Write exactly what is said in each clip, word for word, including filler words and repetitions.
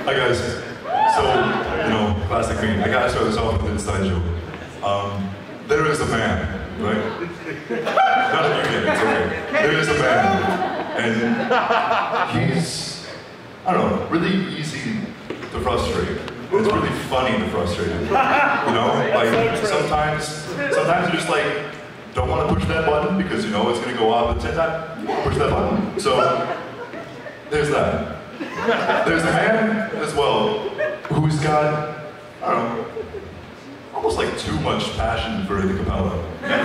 Hi guys. So, you know, classic me. I gotta start this off with an inside joke. Um, there is a man, right? None of you get it, it's okay. There is a man, and he's, I don't know, really easy to frustrate. It's really funny to frustrate him. You know, like sometimes, sometimes you just like don't want to push that button because you know it's gonna go off at the same time. Push that button. So there's that. There's a man as well who's got, I don't know, almost like too much passion for Ithacappella.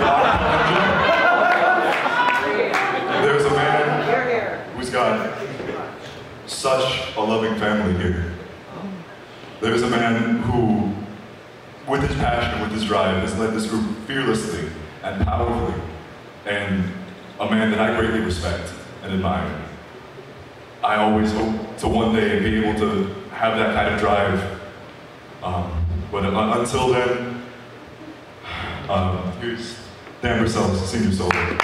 There's a man who's got such a loving family here. There's a man who, with his passion, with his drive, has led this group fearlessly and powerfully, and a man that I greatly respect and admire. I always hope to one day be able to have that kind of drive. Um, but uh, until then, um, here's Dan Purcell, senior solo. Good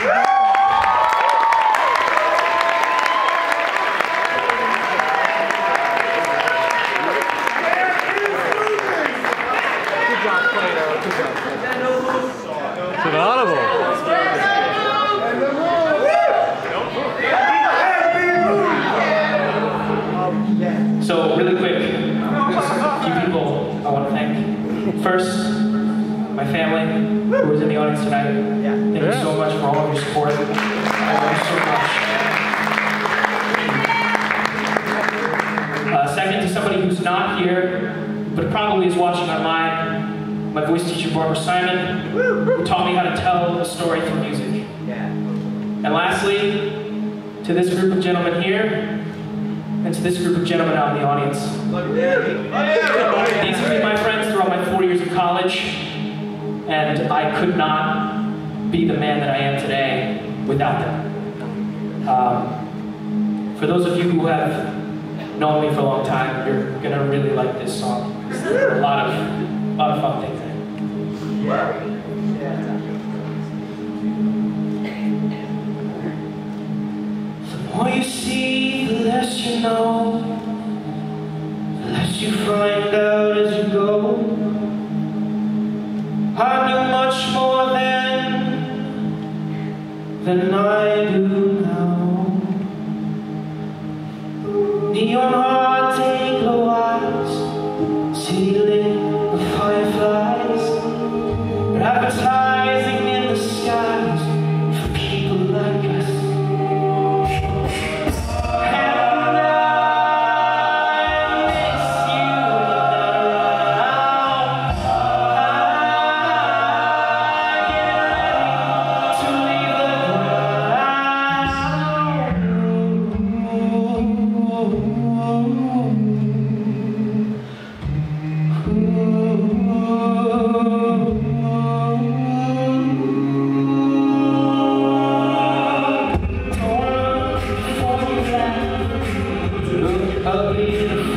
job, Plato. Good job. It's inaudible. So really quick, just a few people I want to thank. First, my family who is in the audience tonight. Thank you so much for all of your support. I love you so much. Uh, second, to somebody who's not here, but probably is watching online, my voice teacher Barbara Simon, who taught me how to tell a story through music. And lastly, to this group of gentlemen here, and to this group of gentlemen out in the audience. These have been my friends throughout my four years of college, and I could not be the man that I am today without them. Um, for those of you who have known me for a long time, you're gonna really like this song. There are a lot of, a lot of fun things in it. The more you see, the less you know, the less you find out as you go. I knew much more then than I do now. Neon hearts, glow eyes, city lit with fireflies, advertising in the skies for people like us. Ugly